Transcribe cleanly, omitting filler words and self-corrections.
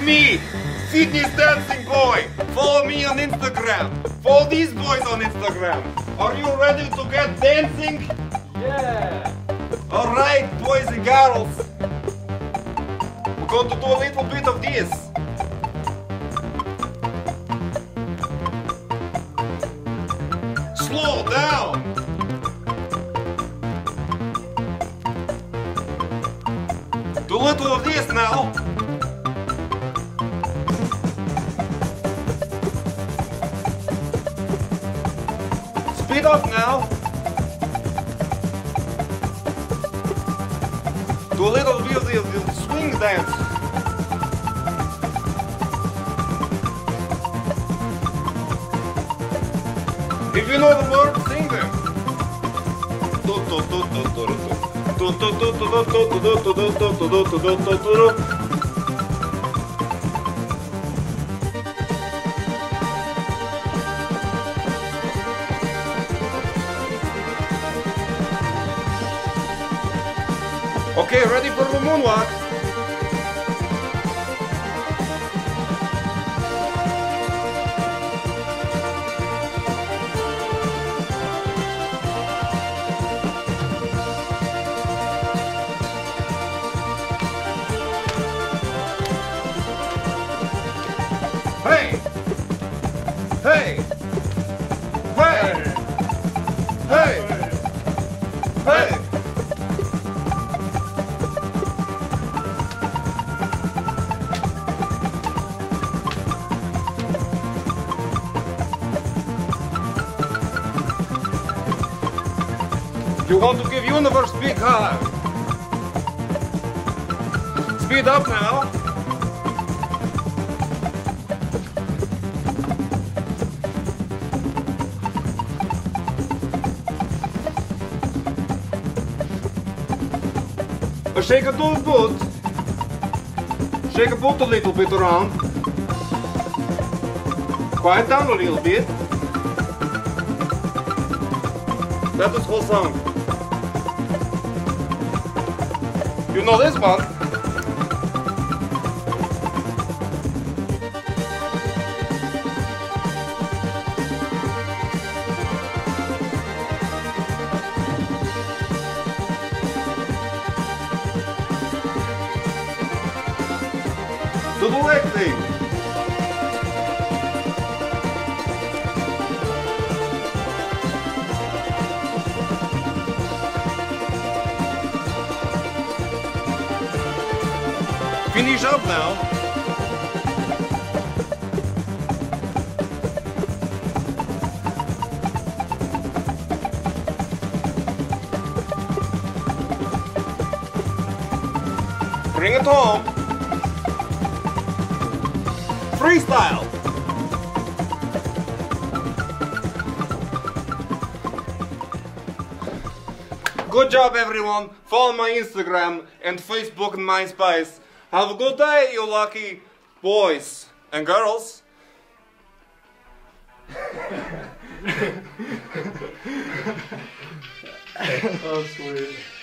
me, Fitness Dancing Boy. Follow me on Instagram. Follow these boys on Instagram. Are you ready to get dancing? Yeah. Alright, boys and girls. We're going to do a little bit of this. Slow down. Do a little of this now. Speed up now. Do a little bit of the swing dance. If you know the words, sing them. Okay, ready for the moonwalk? Hey! Hey! Hey! Hey! Hey! You want to give universe big hug. Speed up now. Shake a little boot. Shake a boot a little bit around. Quiet down a little bit. That is whole song. You know this one. Do the leg thing. Finish up now. Bring it home. Freestyle. Good job, everyone. Follow my Instagram and Facebook and MySpace. Have a good day, you lucky boys and girls. Oh, sweet.